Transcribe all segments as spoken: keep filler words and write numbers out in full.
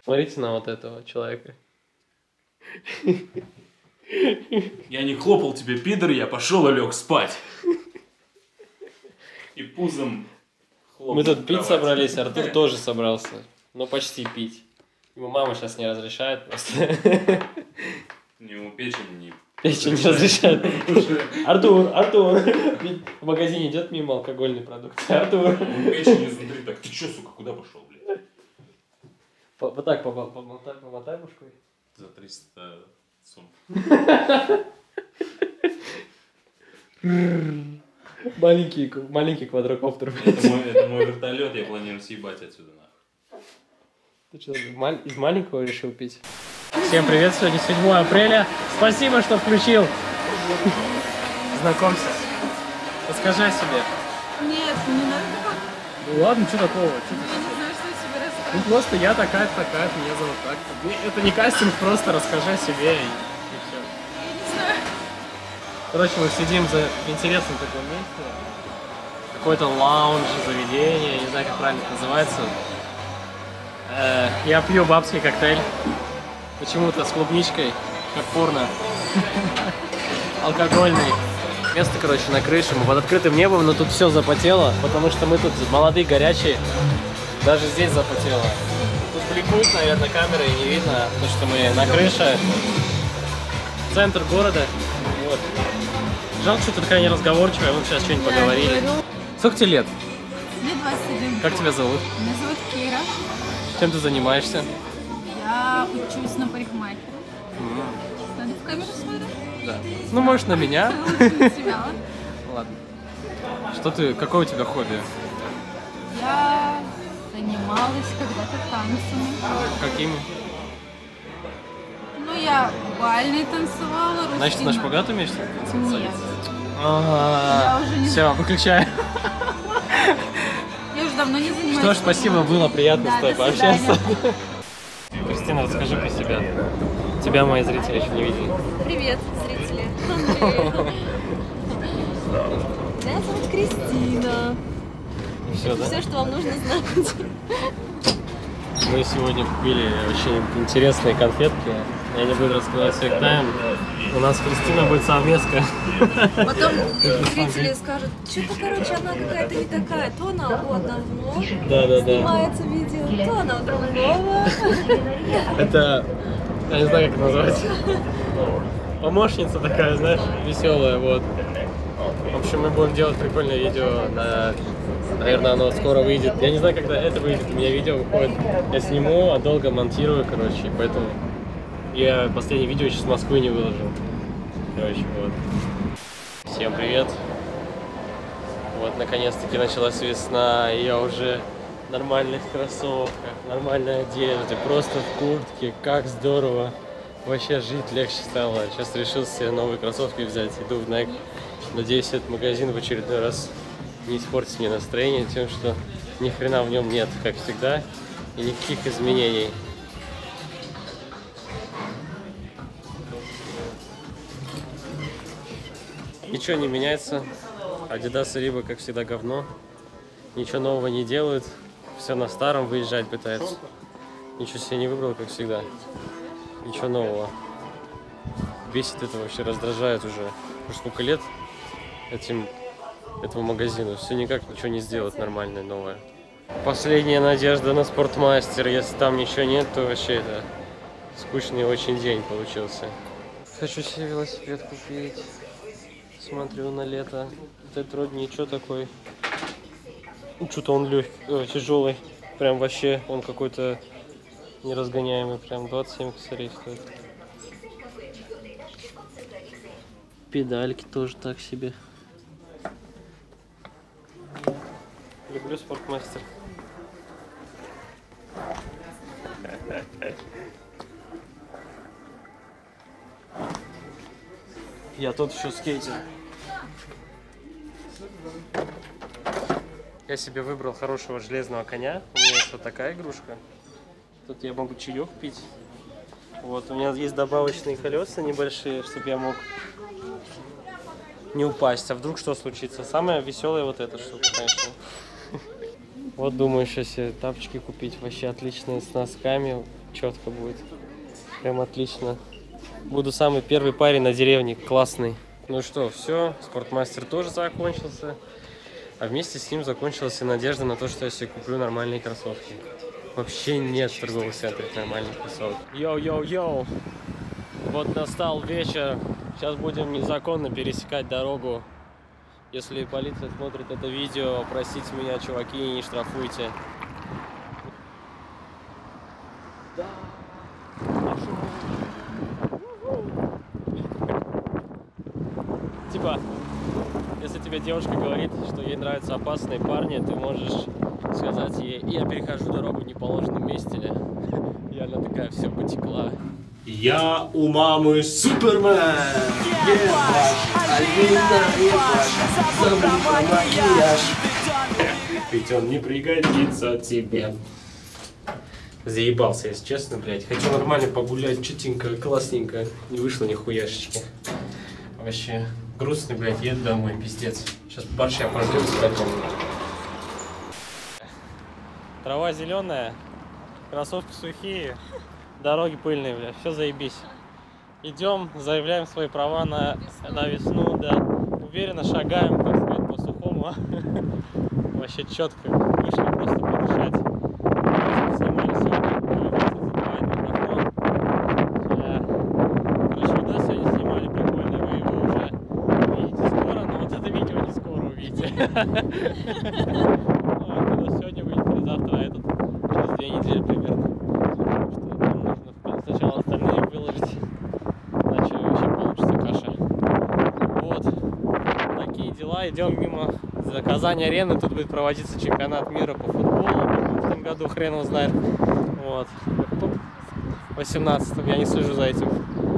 Смотрите на вот этого человека. Я не хлопал тебе, пидор, я пошел и лег спать. И пузом хлопал. Мы тут пить собрались, Артур тоже собрался. Ну, почти пить. Ему мама сейчас не разрешает просто. Ему печень не... Печень не разрешает. Артур, Артур. В магазине идет мимо алкогольной продукции. Артур. Печень изнутри. Так, ты че, сука, куда пошел, блядь? Вот так помотай, помотай башкой. За триста сум. Маленький, маленький квадрокоптер. Это мой, это мой вертолет, я планирую съебать отсюда нахуй. Ты что, из маленького решил пить? Всем привет, сегодня седьмое апреля. Спасибо, что включил. Знакомься. Расскажи о себе. Нет, не надо. Ну ладно, что такого? Что Я не знаю, что тебе рассказать. ну просто я такая-то, такая-то, меня зовут так-то. Это не кастинг, просто расскажи о себе и, и все. Я не знаю. Короче, мы сидим за интересным таком месте. Какой-то лаунж, заведение, не знаю, как правильно это называется. Э, я пью бабский коктейль. Почему-то с клубничкой, как порно. Алкогольный. Место, короче, на крыше. Мы под открытым небом, но тут все запотело, потому что мы тут молодые, горячие. Даже здесь запотело. Тут бликует, наверное, камеры и не видно, потому что мы на крыше. Центр города. Вот. Жалко, что ты такая неразговорчивая, мы сейчас что-нибудь поговорили. Сколько тебе лет? Мне двадцать один. Как тебя зовут? Меня зовут Кира. Чем ты занимаешься? Я учусь на парикмахера. Mm. Надо в камеру смотреть? Да. Ну, можешь на меня. Лучше на себя, ладно? Ладно. Что ты, какое у тебя хобби? Я занималась когда-то танцами. Какими? Ну, я бальный танцевала, Значит, на шпагат умеешь? Нет. Ага. Я уже не Все, выключаю. Я уже давно не занимаюсь. Что ж, спасибо, было приятно Да, с тобой до пообщаться. свидания. Кристина, расскажи про себя. Тебя мои зрители еще не видели. Привет, зрители. Меня зовут Кристина. Все, да? Все, что вам нужно знать. Мы сегодня купили очень интересные конфетки. Я не буду раскрывать всех тайн. У нас Кристина будет совместка. Потом зрители скажут, что-то, короче, она какая-то не такая. То она у одного Да, да, да. снимается видео, то она у другого. Это, я не знаю, как это назвать. Помощница такая, знаешь, веселая, вот. В общем, мы будем делать прикольное видео. На... Наверное, оно скоро выйдет. Я не знаю, когда это выйдет. У меня видео выходит. Я сниму, а долго монтирую, короче. Поэтому я последнее видео еще с Москвы не выложил. Короче, вот. Всем привет. Вот, наконец-таки началась весна, и я уже в нормальных кроссовках, нормальной одежде, просто в куртке. Как здорово. Вообще жить легче стало. Сейчас решил себе новые кроссовки взять. Иду в Nike. Надеюсь, этот магазин в очередной раз не испортит мне настроение тем, что ни хрена в нем нет, как всегда, и никаких изменений. Ничего не меняется. Adidas и Reebok, как всегда, говно. Ничего нового не делают. Все на старом, выезжать пытаются. Ничего себе не выбрал, как всегда. Ничего нового. Бесит это вообще, раздражает уже. Уже сколько лет этим, этому магазину. Все никак ничего не сделать нормальное, новое. Последняя надежда на Спортмастер. Если там ничего нет, то вообще это скучный очень день получился. Хочу себе велосипед купить. Смотрю на лето. Тетрод ничего такой. Что-то он легкий, о, тяжелый. Прям вообще он какой-то неразгоняемый. Прям двадцать семь косарей стоит. Педальки тоже так себе. Люблю Спортмастер. Я тут еще скейтер. Я себе выбрал хорошего железного коня. У меня есть вот такая игрушка. Тут я могу чаек пить. Вот, у меня есть добавочные колеса небольшие, чтобы я мог не упасть. А вдруг что случится? Самая веселая вот эта штука, конечно. Вот думаю, сейчас себе тапочки купить. Вообще отличные, с носками. четко будет. Прям отлично. Буду самый первый парень на деревне, классный. Ну что, все, спортмастер тоже закончился. А вместе с ним закончилась и надежда на то, что я себе куплю нормальные кроссовки. Вообще нет в торговых центрах нормальных кроссовок. Йоу-йоу-йоу! Вот настал вечер. Сейчас будем незаконно пересекать дорогу. Если полиция смотрит это видео, простите меня, чуваки, не штрафуйте. Да. Типа, если тебе девушка говорит, что ей нравятся опасные парни, ты можешь сказать ей: я перехожу дорогу в неположенном месте. И она такая: все, потекла. Я у мамы Супермен! Ведь он не пригодится тебе. Заебался, если честно, блядь. Хочу нормально погулять, чутенько, классненько. Не вышло ни хуяшечки. Вообще грустный, блядь, еду домой, пиздец. Сейчас борща пожрем, спать. Трава зеленая, кроссовки сухие, дороги пыльные, блядь, все заебись. Идем, заявляем свои права на, на весну, да. Уверенно шагаем, так сказать, по сухому. Вообще четко. Вышли просто подышать. Снимали сегодня. Короче, видос сегодня снимали прикольный, вы его уже увидите скоро, но вот это видео не скоро увидите. Сегодня выйдет, или завтра, а этот через две недели примерно. Что нам нужно сначала остальные выложить. Иначе вообще получится каша. Вот. Такие дела. Идем мимо Казань арены. Тут будет проводиться чемпионат мира по футболу. В этом году хрен его знает. Вот. В восемнадцатом. Я не слежу за этим.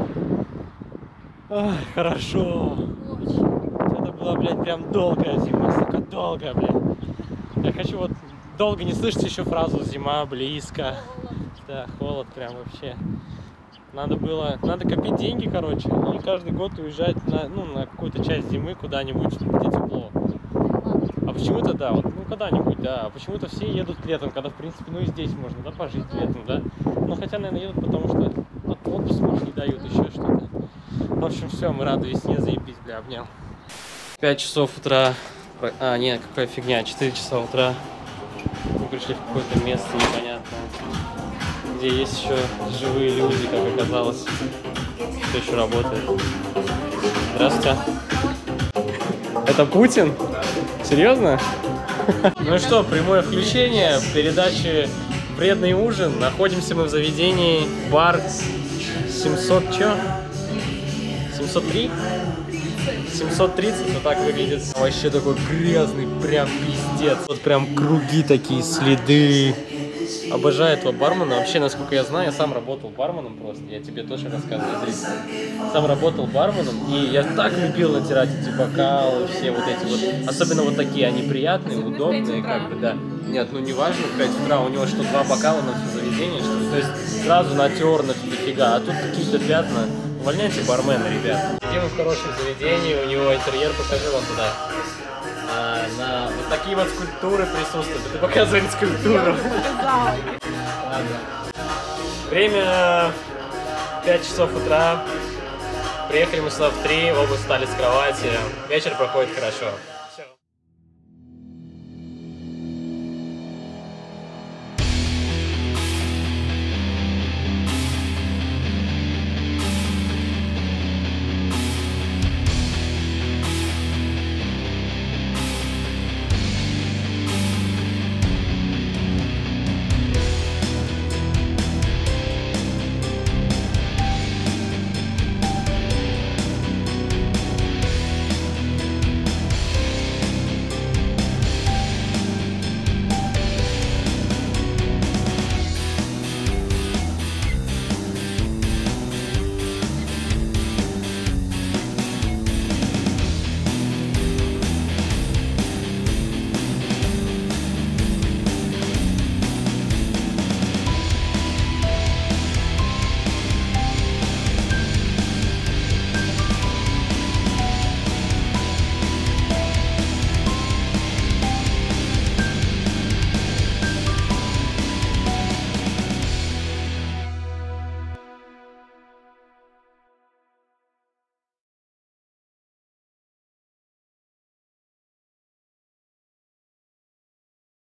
Ай, хорошо. Это была, блядь, прям долгая зима. Сука, долгая, блядь. Я хочу вот долго не слышать еще фразу «зима близко». Да, холод прям вообще. Надо было, надо копить деньги, короче, и каждый год уезжать на, ну, на какую-то часть зимы куда-нибудь, где тепло. А почему-то, да, вот, ну, когда-нибудь, да, а почему-то все едут летом, когда, в принципе, ну, и здесь можно, да, пожить летом, да. Ну, хотя, наверное, едут, потому что отпуск, может, не дают, еще что-то. В общем, все, мы рады весне, заебись, бля, обнял. пять часов утра, а, нет, какая фигня, четыре часа утра. Мы пришли в какое-то место непонятное, где есть еще живые люди, как оказалось. Кто еще работает. Здравствуйте. Это Путин? Серьезно? Ну что, прямое включение передачи «Вредный ужин». Находимся мы в заведении бар семьсот чё? семьсот три? семьсот тридцать, вот так выглядит. Вообще такой грязный, прям пиздец. Вот прям круги такие, следы. Обожаю этого бармена. Вообще, насколько я знаю, я сам работал барменом просто. Я тебе тоже рассказываю здесь. Сам работал барменом, и я так любил натирать эти бокалы, все вот эти вот. Особенно вот такие, они приятные, удобные, как бы, да. Нет, ну не важно, в пять утра у него что, два бокала на все заведение, что ли. То есть сразу натер на дофига, а тут какие-то пятна. Увольняйте бармена, ребят. Сидим в хорошем заведении, у него интерьер, покажи вам туда. А, на вот такие вот скульптуры присутствуют. Это показывает скульптуру. Ладно. Время пять часов утра. Приехали мы сюда в три, оба встали с кровати. Вечер проходит хорошо.